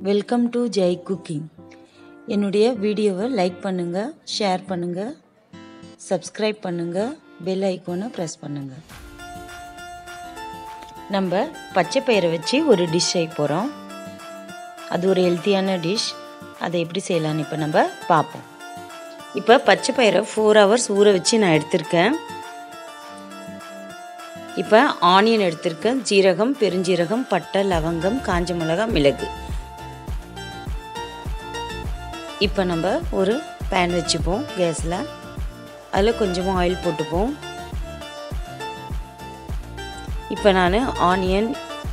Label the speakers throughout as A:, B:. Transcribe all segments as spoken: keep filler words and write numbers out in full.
A: Welcome to Jai cooking. என்னுடைய வீடியோவை like பண்ணுங்கள், ஷேர் பண்ணுங்கள், சப்ஸ்கிரைப் பண்ணுங்கள், பெல் ஐக்கானை ப்ரெஸ் பண்ணுங்கள். நம்ம பச்சை பயிரை வச்சு ஒரு டிஷ் செய்ய போகிறோம். அது ஒரு ஹெல்த்தியான டிஷ். அதை எப்படி செய்யலான்னு இப்போ நம்ம பார்ப்போம். இப்போ பச்சை பயிரை ஃபோர் ஹவர்ஸ் ஊற வச்சு நான் எடுத்திருக்கேன். இப்போ ஆனியன் எடுத்திருக்கேன், ஜீரகம், பெருஞ்சீரகம், பட்டை, லவங்கம், காஞ்ச மிளகாய், மிளகு. இப்போ நம்ம ஒரு பேன் வச்சுப்போம் கேஸில். அதில் கொஞ்சமாக ஆயில் போட்டுப்போம். இப்போ நான் ஆனியன்,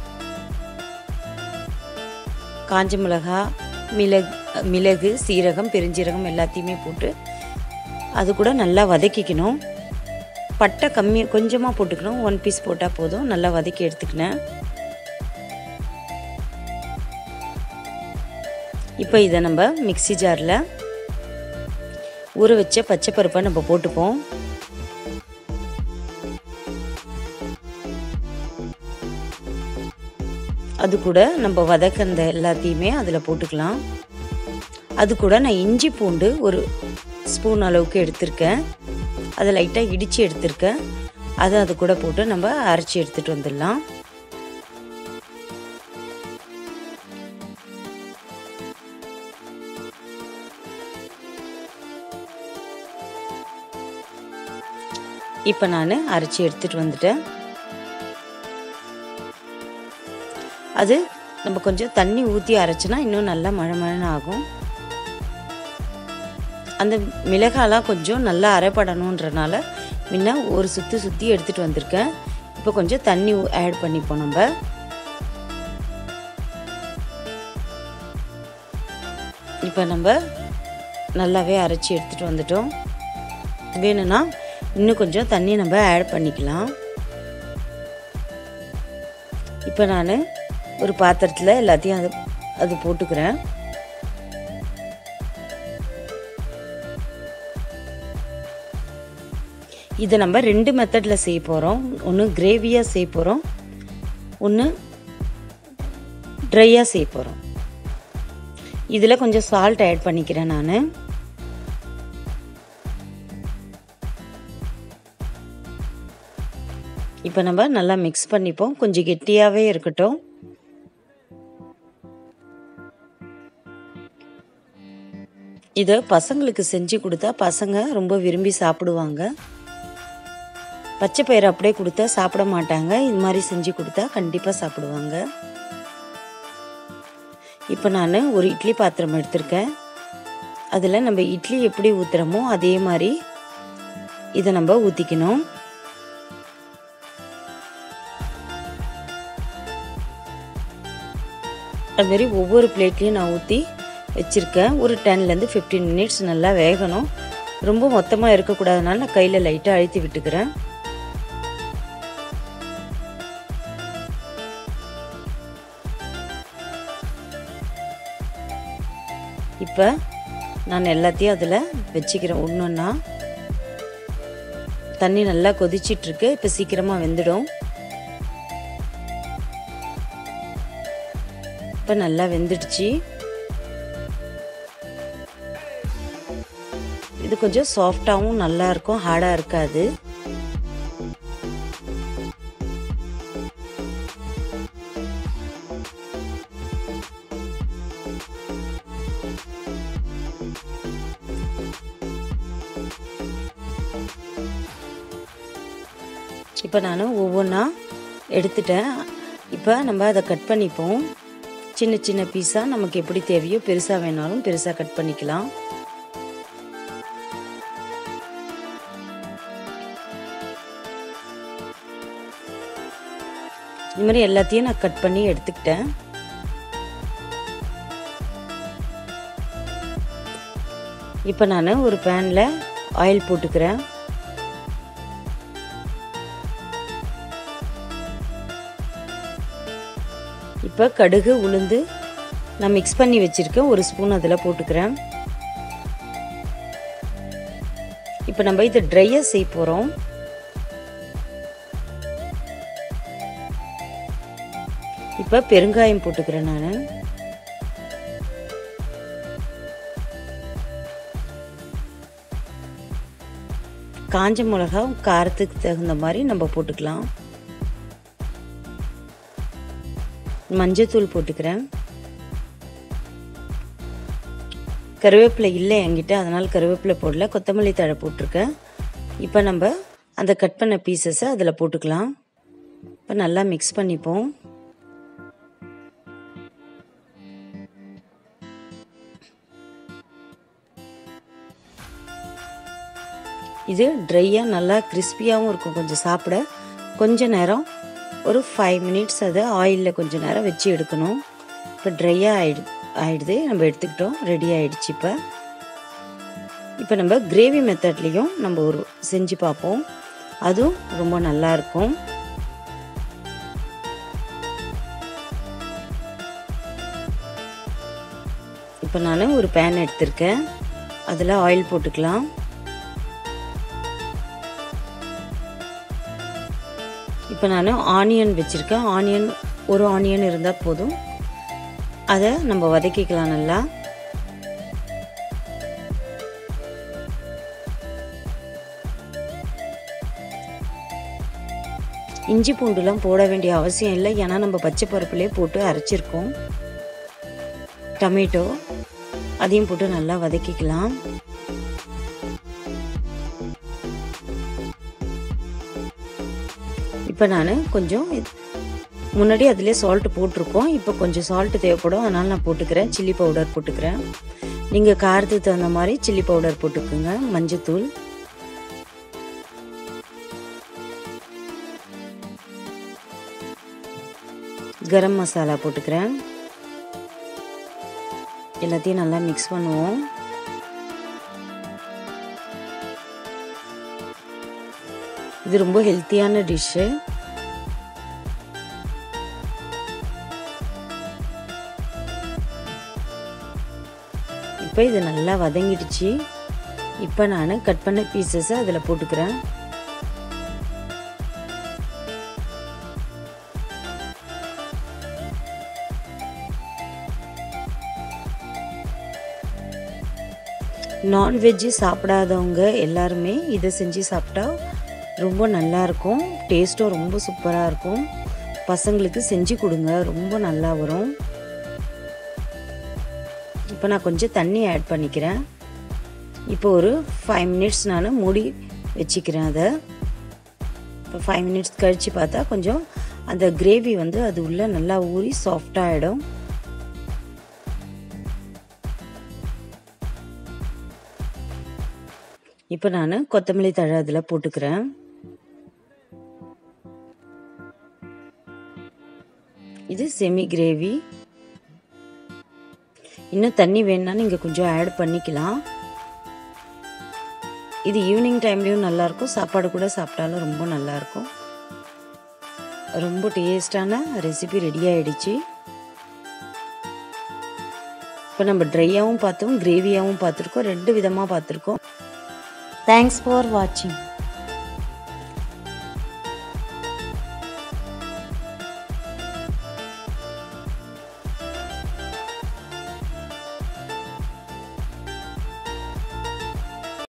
A: காஞ்ச மிளகாய், மிளகு மிளகு சீரகம், பெருஞ்சீரகம் எல்லாத்தையுமே போட்டு அது கூட நல்லா வதக்கிக்கணும். பட்டை கம்மி கொஞ்சமாக போட்டுக்கணும், ஒன் பீஸ் போட்டால் போதும். நல்லா வதக்கி எடுத்துக்கினேன். இப்போ இதை நம்ம மிக்ஸி ஜாரில் ஊற வச்ச பச்சை பருப்பை நம்ம போட்டுப்போம். அது கூட நம்ம வதக்கந்த எல்லாத்தையுமே அதில் போட்டுக்கலாம். அது கூட நான் இஞ்சி பூண்டு ஒரு ஸ்பூன் அளவுக்கு எடுத்திருக்கேன். அதை லைட்டாக இடித்து எடுத்திருக்கேன். அதை அது கூட போட்டு நம்ம அரைச்சி எடுத்துகிட்டு வந்துடலாம். இப்போ நான் அரைச்சி எடுத்துகிட்டு வந்துட்டேன். அது நம்ம கொஞ்சம் தண்ணி ஊற்றி அரைச்சினா இன்னும் நல்லா மழை மழைன்னு ஆகும். அந்த மிளகாலாம் கொஞ்சம் நல்லா அரைப்படணுன்றனால முன்ன ஒரு சுற்றி சுற்றி எடுத்துகிட்டு வந்திருக்கேன். இப்போ கொஞ்சம் தண்ணி ஆட் பண்ணிப்போம். நம்ம இப்போ நம்ம நல்லாவே அரைச்சி எடுத்துகிட்டு வந்துட்டோம். வேணும்னா இன்னும் கொஞ்சம் தண்ணி நம்ம ஆட் பண்ணிக்கலாம். இப்போ நான் ஒரு பாத்திரத்தில் எல்லாத்தையும் அது அது போட்டுக்கிறேன். இதை நம்ம ரெண்டு மெத்தடில் செய்ய போகிறோம். ஒன்று கிரேவியாக செய்ய போகிறோம், ஒன்று ட்ரையாக செய்ய போகிறோம். இதில் கொஞ்சம் சால்ட் ஆட் பண்ணிக்கிறேன் நான். இப்போ நம்ம நல்லா மிக்ஸ் பண்ணிப்போம். கொஞ்சம் கெட்டியாகவே இருக்கட்டும். இதை பசங்களுக்கு செஞ்சு கொடுத்தா பசங்க ரொம்ப விரும்பி சாப்பிடுவாங்க. பச்சை பயிறு அப்படியே கொடுத்தா சாப்பிட மாட்டாங்க. இது மாதிரி செஞ்சு கொடுத்தா கண்டிப்பாக சாப்பிடுவாங்க. இப்போ நான் ஒரு இட்லி பாத்திரம் எடுத்திருக்கேன். அதில் நம்ம இட்லி எப்படி ஊற்றுறோமோ அதே மாதிரி இதை நம்ம ஊற்றிக்கணும். அதுமாரி ஒவ்வொரு பிளேட்லேயும் நான் ஊற்றி வச்சுருக்கேன். ஒரு டென்லேருந்து ஃபிஃப்டீன் மினிட்ஸ் நல்லா வேகணும். ரொம்ப மொத்தமாக இருக்கக்கூடாதுனால நான் கையில் லைட்டாக அழுத்தி விட்டுக்கிறேன். இப்போ நான் எல்லாத்தையும் அதில் வச்சுக்கிறேன். ஒன்று ஒன்றா தண்ணி நல்லா கொதிச்சிட்ருக்கு. இப்போ சீக்கிரமாக வெந்துடும். இப்போ நல்லா வெந்துடுச்சு. இது கொஞ்சம் சாஃப்டாகவும் நல்லா இருக்கும், ஹார்டாக இருக்காது. இப்போ நான் ஒவ்வொன்றா எடுத்துட்டேன். இப்போ நம்ம அதை கட் பண்ணிப்போம். சின்ன சின்ன பீஸாக நமக்கு எப்படி தேவையோ, பெருசாக வேணாலும் பெருசாக கட் பண்ணிக்கலாம். இது மாதிரி எல்லாத்தையும் நான் கட் பண்ணி எடுத்துக்கிட்டேன். இப்போ நான் ஒரு பேனில் ஆயில் போட்டுக்கிறேன். இப்போ கடுகு, உளுந்து நான் மிக்ஸ் பண்ணி வச்சுருக்கேன், ஒரு ஸ்பூன் அதில் போட்டுக்கிறேன். இப்போ நம்ம இதை ட்ரையாக செய்ய போகிறோம். இப்போ பெருங்காயம் போட்டுக்கிறேன் நான். காஞ்ச மிளகா காரத்துக்கு தகுந்த மாதிரி நம்ம போட்டுக்கலாம். மஞ்சத்தூள் போட்டுக்கிறேன். கருவேப்பிலை இல்லை என்கிட்ட, அதனால் கருவேப்பிலை போடல, கொத்தமல்லி தழை போட்டிருக்கேன். இப்போ நம்ம அந்த கட் பண்ண பீசஸை அதில் போட்டுக்கலாம். இப்போ நல்லா மிக்ஸ் பண்ணிப்போம். இது ட்ரையாக நல்லா கிறிஸ்பியாகவும் இருக்கும். கொஞ்சம் சாப்பிட கொஞ்சம் நேரம் ஒரு ஃபைவ் மினிட்ஸ் அதை ஆயிலில் கொஞ்சம் நேரம் வச்சு எடுக்கணும். இப்போ ட்ரையாக ஆயிடு ஆயிடுது நம்ம எடுத்துக்கிட்டோம், ரெடி ஆகிடுச்சு. இப்போ இப்போ நம்ம கிரேவி மெத்தட்லேயும் நம்ம ஒரு செஞ்சு பார்ப்போம். அதுவும் ரொம்ப நல்லாயிருக்கும். இப்போ நான் ஒரு பேன் எடுத்திருக்கேன், அதில் ஆயில் போட்டுக்கலாம். இப்போ நான் ஆனியன் வச்சுருக்கேன். ஆனியன் ஒரு ஆனியன் இருந்தால் போதும். அதை நம்ம வதக்கிக்கலாம் நல்லா. இஞ்சி பூண்டுலாம் போட வேண்டிய அவசியம் இல்லை, ஏன்னா நம்ம பச்சை பருப்புலேயே போட்டு அரைச்சிருக்கோம். டொமேட்டோ அதையும் போட்டு நல்லா வதக்கிக்கலாம். இப்போ நான் கொஞ்சம் முன்னாடி அதிலே சால்ட்டு போட்டிருக்கோம், இப்போ கொஞ்சம் சால்ட்டு தேவைப்படும், அதனால் நான் போட்டுக்கிறேன். சில்லி பவுடர் போட்டுக்கிறேன். நீங்கள் காரத்துக்கு தகுந்த மாதிரி சில்லி பவுடர் போட்டுக்குங்க. மஞ்சத்தூள், கரம் மசாலா போட்டுக்கிறேன். எல்லாத்தையும் நல்லா மிக்ஸ் பண்ணுவோம். இது ரொம்ப ஹெல்த்தியான டிஷ்ஷு. இப்போ இது நல்லா வதங்கிடுச்சு. இப்போ நான் கட் பண்ண பீசஸை அதில் போட்டுக்கிறேன். நான்வெஜ்ஜு சாப்பிடாதவங்க எல்லாருமே இதை செஞ்சு சாப்பிட்டா ரொம்ப நல்லாயிருக்கும். டேஸ்ட்டும் ரொம்ப சூப்பராக இருக்கும். பசங்களுக்கு செஞ்சு கொடுங்க, ரொம்ப நல்லா வரும். இப்போ நான் கொஞ்சம் தண்ணி ஆட் பண்ணிக்கிறேன். இப்போ ஒரு ஃபைவ் மினிட்ஸ் நான் மூடி வச்சுக்கிறேன் அதை. இப்போ ஃபைவ் மினிட்ஸ் கழித்து பார்த்தா கொஞ்சம் அந்த கிரேவி வந்து அது உள்ளே நல்லா ஊறி சாஃப்டாகிடும். இப்போ நான் கொத்தமல்லி தழை அதில் போட்டுக்கிறேன். இது செமி கிரேவி. இன்னும் தண்ணி வேணும்னா நீங்கள் கொஞ்சம் ஆட் பண்ணிக்கலாம். இது ஈவினிங் டைம்லேயும் நல்லாயிருக்கும், சாப்பாடு கூட சாப்பிட்டாலும் ரொம்ப நல்லாயிருக்கும். ரொம்ப டேஸ்டான ரெசிபி ரெடி ஆகிடுச்சு. இப்போ நம்ம ட்ரையாகவும் பார்த்தோம், கிரேவியாகவும் பார்த்துருக்கோம், ரெண்டு விதமாக பார்த்துருக்கோம். தேங்க்ஸ் ஃபார் வாட்சிங்.